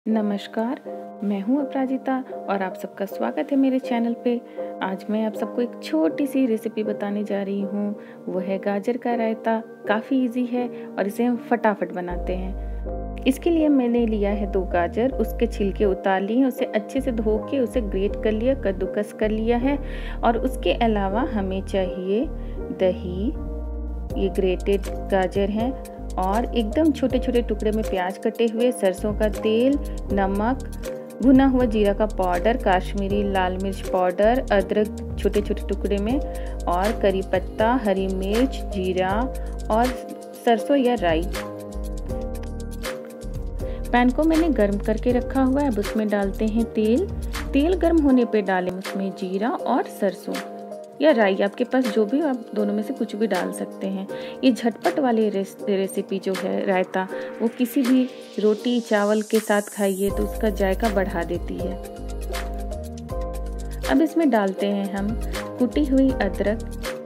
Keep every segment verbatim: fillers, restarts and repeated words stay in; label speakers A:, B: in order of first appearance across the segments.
A: नमस्कार, मैं हूँ अपराजिता और आप सबका स्वागत है मेरे चैनल पे। आज मैं आप सबको एक छोटी सी रेसिपी बताने जा रही हूँ। वो है गाजर का रायता। काफ़ी इजी है और इसे हम फटाफट बनाते हैं। इसके लिए मैंने लिया है दो गाजर, उसके छिलके उतार लिए, उसे अच्छे से धो के उसे ग्रेट कर लिया, कद्दूकस कर लिया है। और उसके अलावा हमें चाहिए दही, ये ग्रेटेड गाजर है, और एकदम छोटे छोटे टुकड़े में प्याज कटे हुए, सरसों का तेल, नमक, भुना हुआ जीरा का पाउडर, काश्मीरी लाल मिर्च पाउडर, अदरक छोटे छोटे टुकड़े में, और करी पत्ता, हरी मिर्च, जीरा और सरसों या राई। पैन को मैंने गर्म करके रखा हुआ है। अब उसमें डालते हैं तेल। तेल गर्म होने पे डालें उसमें जीरा और सरसों या राई, आपके पास जो भी, आप दोनों में से कुछ भी डाल सकते हैं। ये झटपट वाली रेसिपी जो है रायता, वो किसी भी रोटी चावल के साथ खाइए तो उसका जायका बढ़ा देती है। अब इसमें डालते हैं हम कुटी हुई अदरक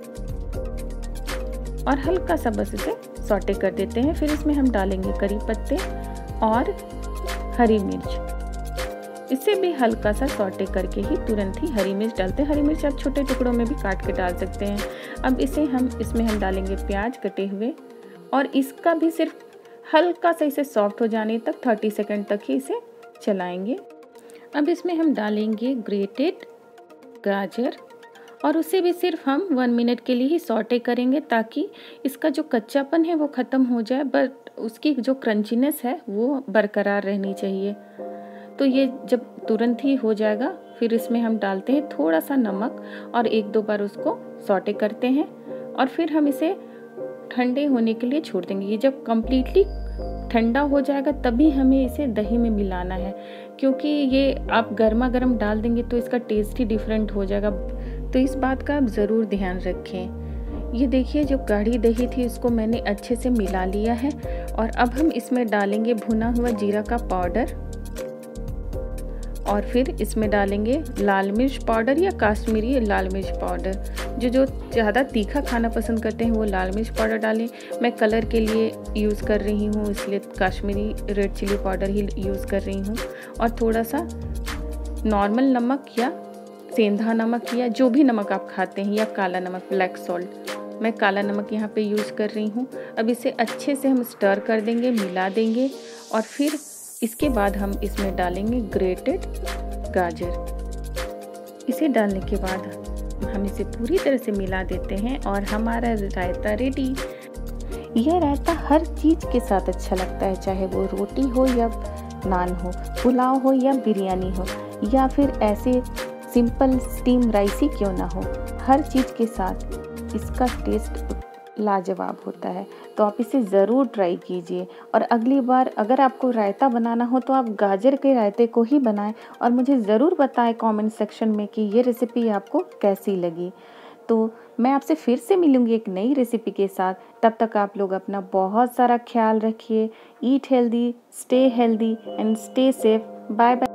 A: और हल्का सा बस इसे सौटे कर देते हैं। फिर इसमें हम डालेंगे करी पत्ते और हरी मिर्च। इसे भी हल्का सा सौटे करके ही तुरंत ही हरी मिर्च डालते हैं। हरी मिर्च आप छोटे टुकड़ों में भी काट के डाल सकते हैं। अब इसे हम इसमें हम डालेंगे प्याज कटे हुए, और इसका भी सिर्फ हल्का सा इसे सॉफ्ट हो जाने तक तीस सेकंड तक ही इसे चलाएंगे। अब इसमें हम डालेंगे ग्रेटेड गाजर, और उसे भी सिर्फ हम वन मिनट के लिए ही सौटे करेंगे ताकि इसका जो कच्चापन है वो ख़त्म हो जाए, बट उसकी जो क्रंचीनेस है वो बरकरार रहनी चाहिए। तो ये जब तुरंत ही हो जाएगा, फिर इसमें हम डालते हैं थोड़ा सा नमक और एक दो बार उसको सौटे करते हैं, और फिर हम इसे ठंडे होने के लिए छोड़ देंगे। ये जब कम्प्लीटली ठंडा हो जाएगा तभी हमें इसे दही में मिलाना है, क्योंकि ये आप गर्मा गर्म डाल देंगे तो इसका टेस्ट ही डिफरेंट हो जाएगा। तो इस बात का आप ज़रूर ध्यान रखें। ये देखिए, जो गाढ़ी दही थी उसको मैंने अच्छे से मिला लिया है, और अब हम इसमें डालेंगे भुना हुआ जीरा का पाउडर, और फिर इसमें डालेंगे लाल मिर्च पाउडर या काश्मीरी लाल मिर्च पाउडर। जो जो ज़्यादा तीखा खाना पसंद करते हैं वो लाल मिर्च पाउडर डालें। मैं कलर के लिए यूज़ कर रही हूँ, इसलिए काश्मीरी रेड चिली पाउडर ही यूज़ कर रही हूँ। और थोड़ा सा नॉर्मल नमक या सेंधा नमक या जो भी नमक आप खाते हैं, या काला नमक ब्लैक सॉल्ट, मैं काला नमक यहाँ पे यूज़ कर रही हूँ। अब इसे अच्छे से हम स्टर कर देंगे, मिला देंगे, और फिर इसके बाद हम इसमें डालेंगे ग्रेटेड गाजर। इसे डालने के बाद हम इसे पूरी तरह से मिला देते हैं, और हमारा रायता रेडी। यह रायता हर चीज़ के साथ अच्छा लगता है, चाहे वो रोटी हो या नान हो, पुलाव हो या बिरयानी हो, या फिर ऐसे सिंपल स्टीम राइस ही क्यों ना हो, हर चीज़ के साथ इसका टेस्ट लाजवाब होता है। तो आप इसे ज़रूर ट्राई कीजिए, और अगली बार अगर आपको रायता बनाना हो तो आप गाजर के रायते को ही बनाएं, और मुझे ज़रूर बताएं कमेंट सेक्शन में कि ये रेसिपी आपको कैसी लगी। तो मैं आपसे फिर से मिलूँगी एक नई रेसिपी के साथ। तब तक आप लोग अपना बहुत सारा ख्याल रखिए। Eat healthy, stay healthy and stay safe. Bye bye.